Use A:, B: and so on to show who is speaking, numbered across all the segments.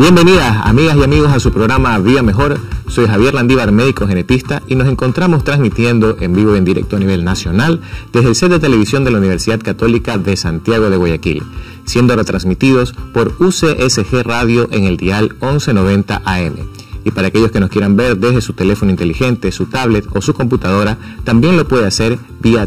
A: Bienvenidas, amigas y amigos, a su programa Vida Mejor. Soy Javier Landívar, médico genetista, y nos encontramos transmitiendo en vivo y en directo a nivel nacional desde el set de televisión de la Universidad Católica de Santiago de Guayaquil, siendo retransmitidos por UCSG Radio en el dial 1190 AM. Y para aquellos que nos quieran ver desde su teléfono inteligente, su tablet o su computadora, también lo puede hacer vía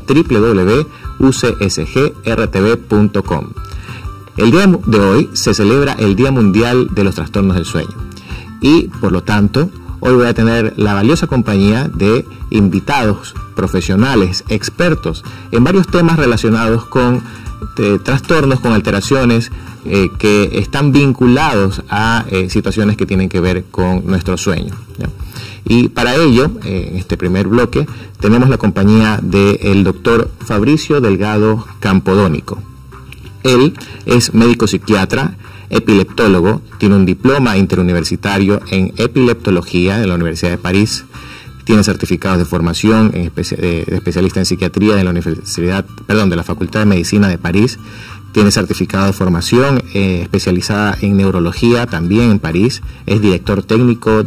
A: www.ucsgrtv.com. El día de hoy se celebra el Día Mundial de los Trastornos del Sueño y, por lo tanto, hoy voy a tener la valiosa compañía de invitados profesionales, expertos en varios temas relacionados con trastornos, con alteraciones que están vinculados a situaciones que tienen que ver con nuestro sueño, ¿ya? Y para ello, en este primer bloque, tenemos la compañía del doctor Fabricio Delgado Campodónico. Él es médico psiquiatra, epileptólogo, tiene un diploma interuniversitario en epileptología de la Universidad de París, tiene certificados de formación de especialista en psiquiatría de la Facultad de Medicina de París, tiene certificado de formación especializada en neurología también en París, es director técnico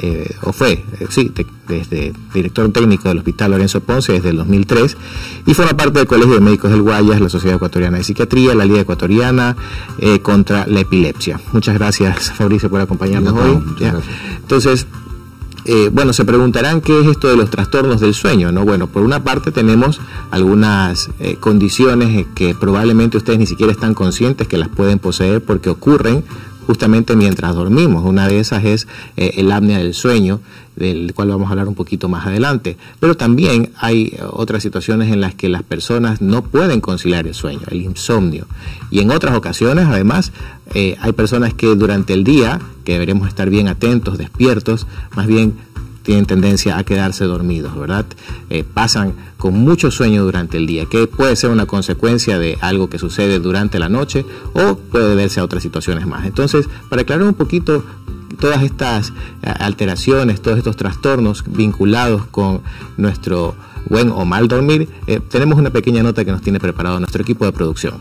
A: director técnico del Hospital Lorenzo Ponce desde el 2003 y forma parte del Colegio de Médicos del Guayas, la Sociedad Ecuatoriana de Psiquiatría, la Liga Ecuatoriana contra la Epilepsia. Muchas gracias, Fabricio, por acompañarnos hoy. Entonces, se preguntarán qué es esto de los trastornos del sueño, ¿no? Bueno, por una parte tenemos algunas condiciones que probablemente ustedes ni siquiera están conscientes que las pueden poseer porque ocurren justamente mientras dormimos. Una de esas es el apnea del sueño, del cual vamos a hablar un poquito más adelante. Pero también hay otras situaciones en las que las personas no pueden conciliar el sueño, el insomnio. Y en otras ocasiones, además, hay personas que durante el día, que deberemos estar bien atentos, despiertos, más bien tienen tendencia a quedarse dormidos, ¿verdad? Pasan con mucho sueño durante el día, que puede ser una consecuencia de algo que sucede durante la noche o puede deberse a otras situaciones más. Entonces, para aclarar un poquito todas estas alteraciones, todos estos trastornos vinculados con nuestro buen o mal dormir, tenemos una pequeña nota que nos tiene preparado nuestro equipo de producción.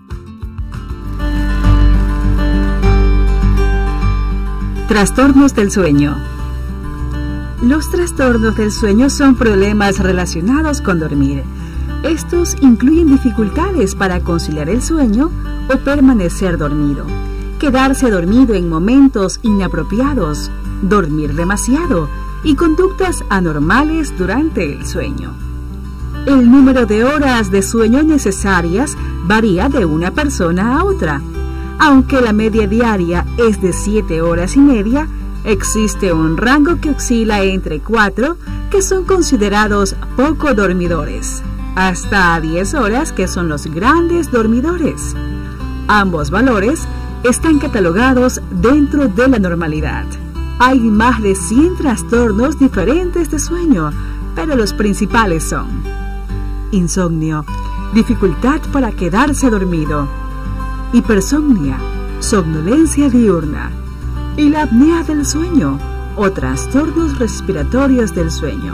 B: Trastornos del sueño. Los trastornos del sueño son problemas relacionados con dormir. Estos incluyen dificultades para conciliar el sueño o permanecer dormido, quedarse dormido en momentos inapropiados, dormir demasiado y conductas anormales durante el sueño. El número de horas de sueño necesarias varía de una persona a otra. Aunque la media diaria es de 7 horas y media, existe un rango que oscila entre 4, que son considerados poco dormidores, hasta 10 horas, que son los grandes dormidores. Ambos valores están catalogados dentro de la normalidad. Hay más de 100 trastornos diferentes de sueño, pero los principales son insomnio, dificultad para quedarse dormido, hipersomnia, somnolencia diurna, y la apnea del sueño o trastornos respiratorios del sueño.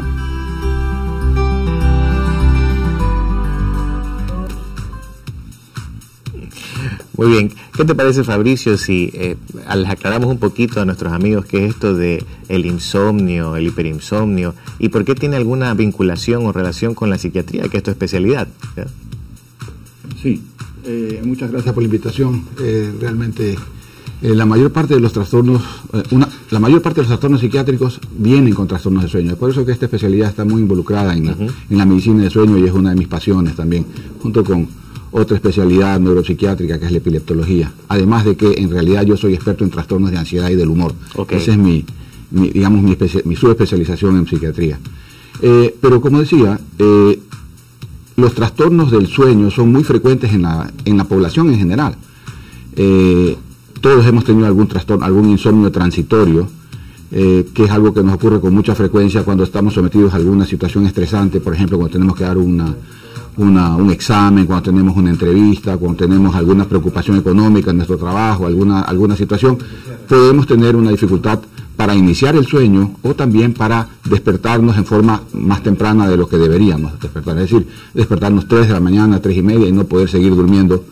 A: Muy bien, ¿qué te parece, Fabricio, si les aclaramos un poquito a nuestros amigos qué es esto de el insomnio, el hiperinsomnio y por qué tiene alguna vinculación o relación con la psiquiatría, que es tu especialidad? ¿Ya?
C: Sí, muchas gracias por la invitación. Realmente la mayor parte de los trastornos, psiquiátricos vienen con trastornos de sueño. Es por eso que esta especialidad está muy involucrada en la medicina del sueño y es una de mis pasiones también, junto con otra especialidad neuropsiquiátrica que es la epileptología. Además de que en realidad yo soy experto en trastornos de ansiedad y del humor. Okay. Esa es mi subespecialización en psiquiatría. Pero como decía, los trastornos del sueño son muy frecuentes en la población en general. Todos hemos tenido algún trastorno, algún insomnio transitorio, que es algo que nos ocurre con mucha frecuencia cuando estamos sometidos a alguna situación estresante, por ejemplo, cuando tenemos que dar un examen, cuando tenemos una entrevista, cuando tenemos alguna preocupación económica en nuestro trabajo, alguna situación, podemos tener una dificultad para iniciar el sueño o también para despertarnos en forma más temprana de lo que deberíamos despertar, es decir, despertarnos 3 de la mañana, 3:30 y no poder seguir durmiendo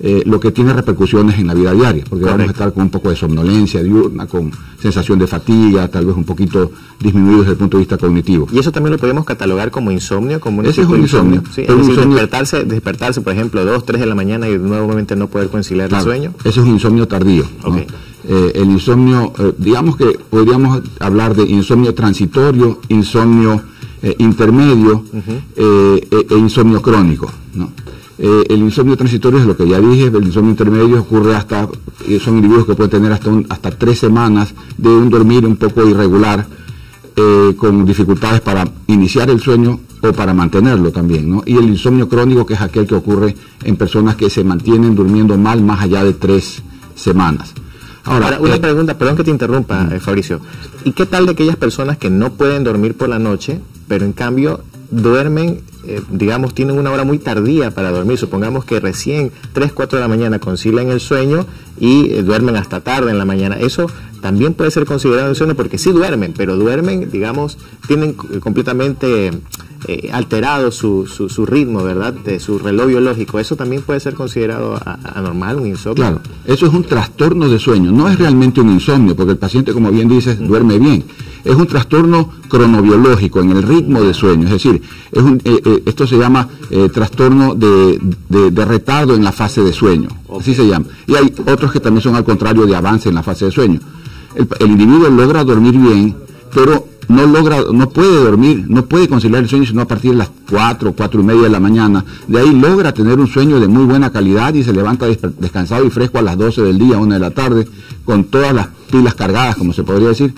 C: lo que tiene repercusiones en la vida diaria, porque
A: Correcto.
C: vamos a estar con un poco de somnolencia diurna, con sensación de fatiga, tal vez un poquito disminuido desde el punto de vista cognitivo.
A: Y eso también lo podemos catalogar como insomnio, como un
C: Ese
A: tipo
C: es un
A: de
C: insomnio.
A: Sí,
C: Pero
A: es decir,
C: insomnio-
A: despertarse, por ejemplo, 2, 3 de la mañana y nuevamente no poder conciliar
C: Claro,
A: el sueño.
C: ese es un insomnio tardío, ¿no?
A: Ok.
C: El insomnio, digamos que podríamos hablar de insomnio transitorio, insomnio intermedio e insomnio crónico, ¿no? El insomnio transitorio es lo que ya dije, el insomnio intermedio ocurre son individuos que pueden tener hasta 3 semanas de un dormir un poco irregular, con dificultades para iniciar el sueño o para mantenerlo también, ¿no? Y el insomnio crónico, que es aquel que ocurre en personas que se mantienen durmiendo mal más allá de 3 semanas.
A: Ahora, una pregunta, perdón que te interrumpa, Fabricio. ¿Y qué tal de aquellas personas que no pueden dormir por la noche, pero en cambio duermen, digamos, tienen una hora muy tardía para dormir? Supongamos que recién 3, 4 de la mañana concilian el sueño y duermen hasta tarde en la mañana. Eso también puede ser considerado insomnio, porque sí duermen, pero duermen, digamos, tienen completamente alterado su ritmo, ¿verdad? De su reloj biológico. Eso también puede ser considerado anormal, un insomnio.
C: Claro, eso es un trastorno de sueño, no es realmente un insomnio, porque el paciente, como bien dices, duerme bien. Es un trastorno cronobiológico en el ritmo de sueño, es decir, esto se llama trastorno de retardo en la fase de sueño, así se llama. Y hay otros que también son al contrario, de avance en la fase de sueño. El individuo logra dormir bien, pero no puede dormir, no puede conciliar el sueño sino a partir de las 4, 4 y media de la mañana. De ahí logra tener un sueño de muy buena calidad y se levanta descansado y fresco a las 12 del día, 1 de la tarde, con todas las pilas cargadas, como se podría decir,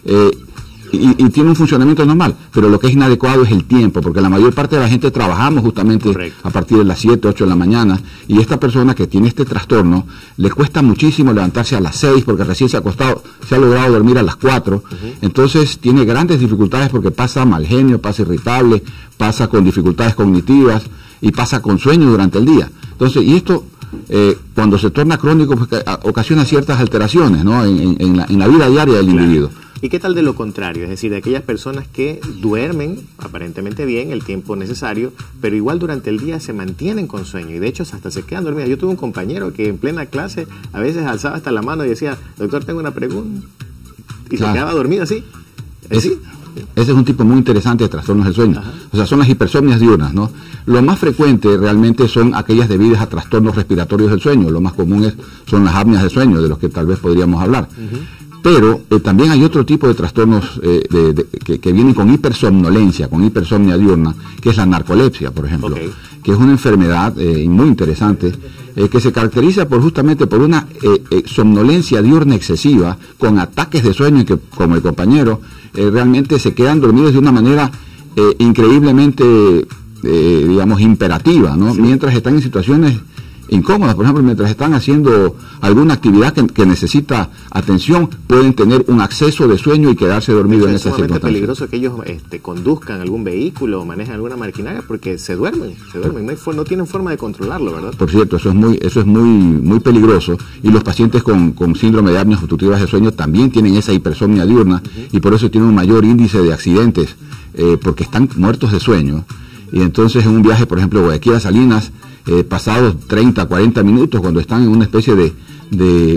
C: y tiene un funcionamiento normal. Pero lo que es inadecuado es el tiempo, porque la mayor parte de la gente trabajamos justamente a partir de las 7, 8 de la mañana, y esta persona que tiene este trastorno le cuesta muchísimo levantarse a las 6 porque recién se ha logrado dormir a las 4, entonces tiene grandes dificultades porque pasa mal genio, pasa irritable, pasa con dificultades cognitivas y pasa con sueño durante el día. Entonces, y esto cuando se torna crónico, pues, ocasiona ciertas alteraciones, ¿no? en la vida diaria del individuo.
A: ¿Y qué tal de lo contrario? Es decir, de aquellas personas que duermen aparentemente bien el tiempo necesario, pero igual durante el día se mantienen con sueño y de hecho hasta se quedan dormidas. Yo tuve un compañero que en plena clase a veces alzaba hasta la mano y decía, doctor, tengo una pregunta, y se quedaba dormido así.
C: Ese es un tipo muy interesante de trastornos del sueño. Ajá. O sea, son las hipersomnias diurnas, ¿no? Lo más frecuente realmente son aquellas debidas a trastornos respiratorios del sueño. Lo más común son las apneas de sueño, de los que tal vez podríamos hablar. Pero también hay otro tipo de trastornos que vienen con hipersomnolencia, con hipersomnia diurna, que es la narcolepsia, por ejemplo, que es una enfermedad muy interesante, que se caracteriza justamente por una somnolencia diurna excesiva, con ataques de sueño y que, como el compañero, realmente se quedan dormidos de una manera increíblemente, digamos, imperativa, ¿no? Sí. Mientras están en situaciones incómodas, por ejemplo, mientras están haciendo alguna actividad que necesita atención, pueden tener un acceso de sueño y quedarse dormidos en esas circunstancias.
A: Es peligroso que ellos conduzcan algún vehículo o manejen alguna maquinaria porque se duermen, no tienen forma de controlarlo, ¿verdad?
C: Por cierto, eso es muy peligroso, y los pacientes con síndrome de apneas obstructivas de sueño también tienen esa hipersomnia diurna y por eso tienen un mayor índice de accidentes, porque están muertos de sueño. Y entonces en un viaje, por ejemplo, Guayaquil a Salinas, pasados 30, 40 minutos, cuando están en una especie de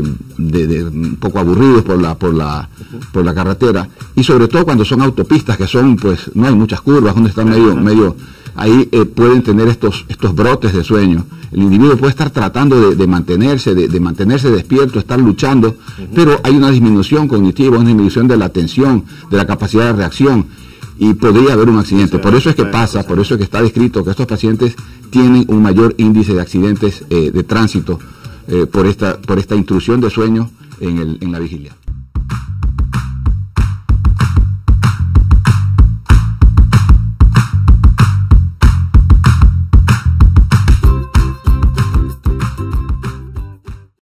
C: un poco aburridos por la carretera, y sobre todo cuando son autopistas que son, pues, no hay muchas curvas, donde están medio ahí pueden tener estos brotes de sueño. El individuo puede estar tratando de mantenerse despierto, estar luchando, pero hay una disminución cognitiva, una disminución de la atención, de la capacidad de reacción, y podría haber un accidente. Por eso es que pasa, por eso es que está descrito que estos pacientes tienen un mayor índice de accidentes de tránsito por esta intrusión de sueño en la vigilia.